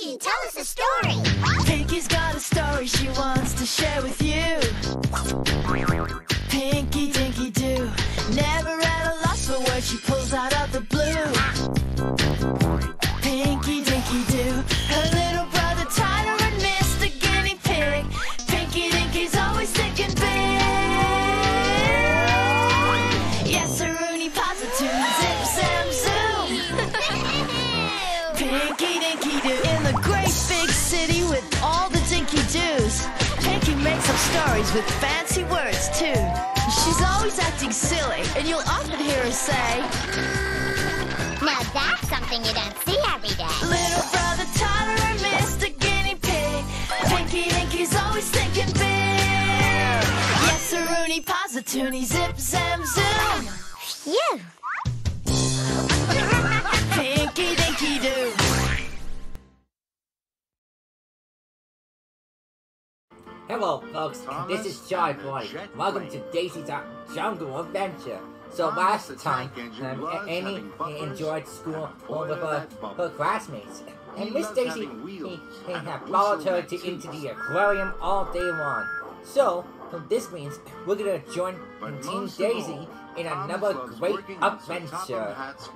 Pinky, tell us a story. Pinky's got a story she wants to share with you. Pinky Dinky Doo, never at a loss for words she pulls out of the blue. Pinky Dinky Doo, her little brother Tyler admits the guinea pig. Pinky Dinky's always thinking big. Yes, a Rooney Positune, zip, zam, zoom. Pinky Dinky Doo, in the great big city with all the Dinky Doos. Pinky makes up stories with fancy words too. She's always acting silly, and you'll often hear her say, Now that's something you don't see every day. Little brother Tyler and Mr. Guinea Pig. Pinky Dinky's always thinking big. Yes, a Rooney Positune, zip, zam, zoom. Phew. Pinky Dinky Doo. Hello folks, this is Shy Boy. Welcome to Daisy's Jungle Adventure. So last time, Annie enjoyed school with her classmates. And Miss Daisy he had followed her into the aquarium all day long. So, this means we're gonna join Team Daisy in another great adventure.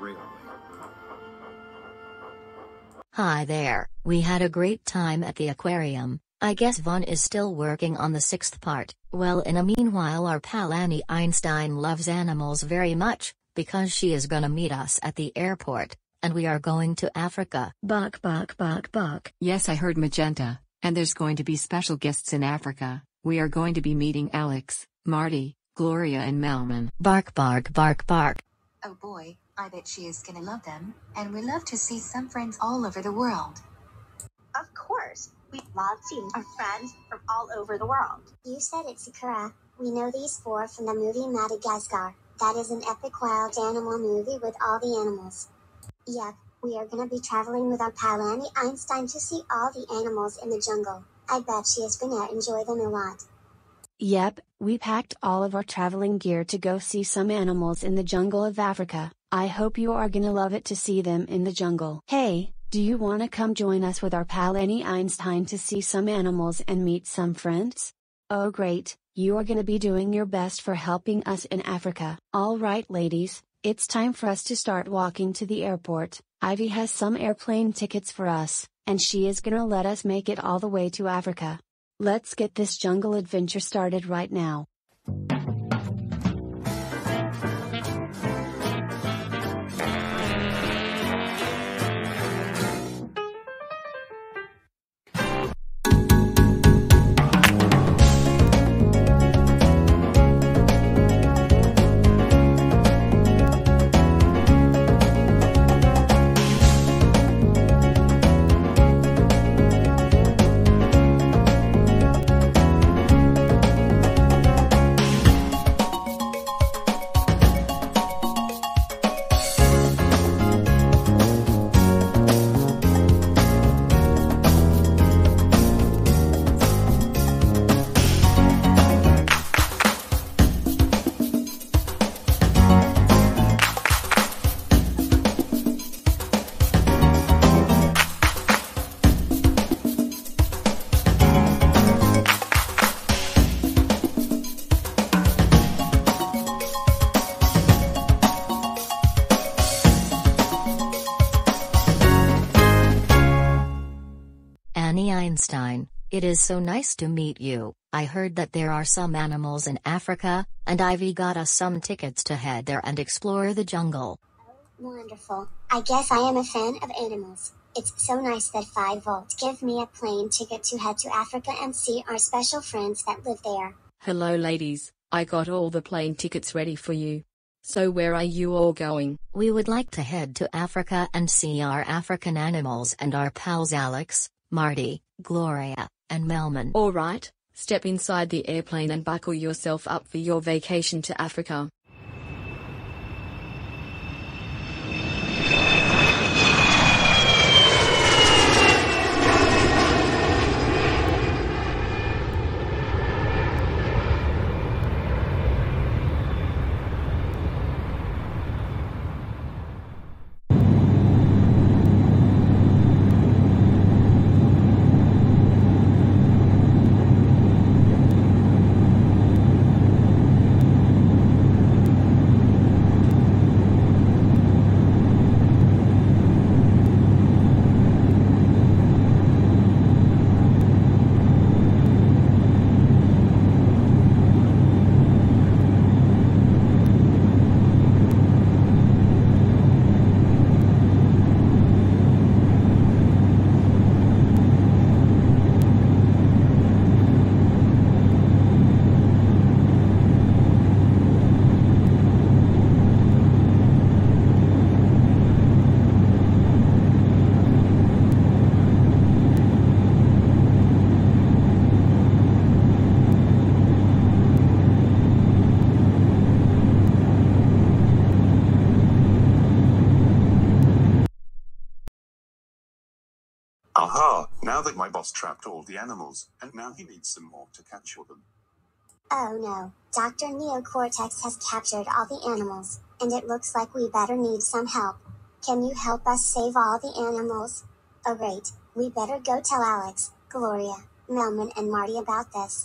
Hi there, we had a great time at the aquarium. I guess Vaughn is still working on the 6th part. Well, in a meanwhile our pal Annie Einstein loves animals very much, because she is gonna meet us at the airport, and we are going to Africa. Bark, bark, bark, bark. Yes, I heard Magenta, and there's going to be special guests in Africa. We are going to be meeting Alex, Marty, Gloria and Melman. Bark, bark, bark, bark. Oh boy, I bet she is gonna love them, and we love to see some friends all over the world. Of course, we love seeing our friends from all over the world. You said it, Sakura. We know these four from the movie Madagascar. That is an epic wild animal movie with all the animals. Yep, we are gonna be traveling with our pal Annie Einstein to see all the animals in the jungle. I bet she is gonna enjoy them a lot. Yep, we packed all of our traveling gear to go see some animals in the jungle of Africa. I hope you are gonna love it to see them in the jungle. Hey, do you wanna come join us with our pal Annie Einstein to see some animals and meet some friends? Oh great, you are gonna be doing your best for helping us in Africa. Alright ladies, it's time for us to start walking to the airport. Ivy has some airplane tickets for us, and she is gonna let us make it all the way to Africa. Let's get this jungle adventure started right now. Einstein, it is so nice to meet you. I heard that there are some animals in Africa, and Ivy got us some tickets to head there and explore the jungle. Wonderful. I guess I am a fan of animals. It's so nice that 5-Volt gave me a plane ticket to head to Africa and see our special friends that live there. Hello ladies, I got all the plane tickets ready for you. So where are you all going? We would like to head to Africa and see our African animals and our pals Alex, Marty, Gloria, and Melman. Alright, step inside the airplane and buckle yourself up for your vacation to Africa. Aha! Now that my boss trapped all the animals, and now he needs some more to capture them. Oh no, Dr. Neocortex has captured all the animals, and it looks like we better need some help. Can you help us save all the animals? Oh great, we better go tell Alex, Gloria, Melman and Marty about this.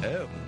Oh.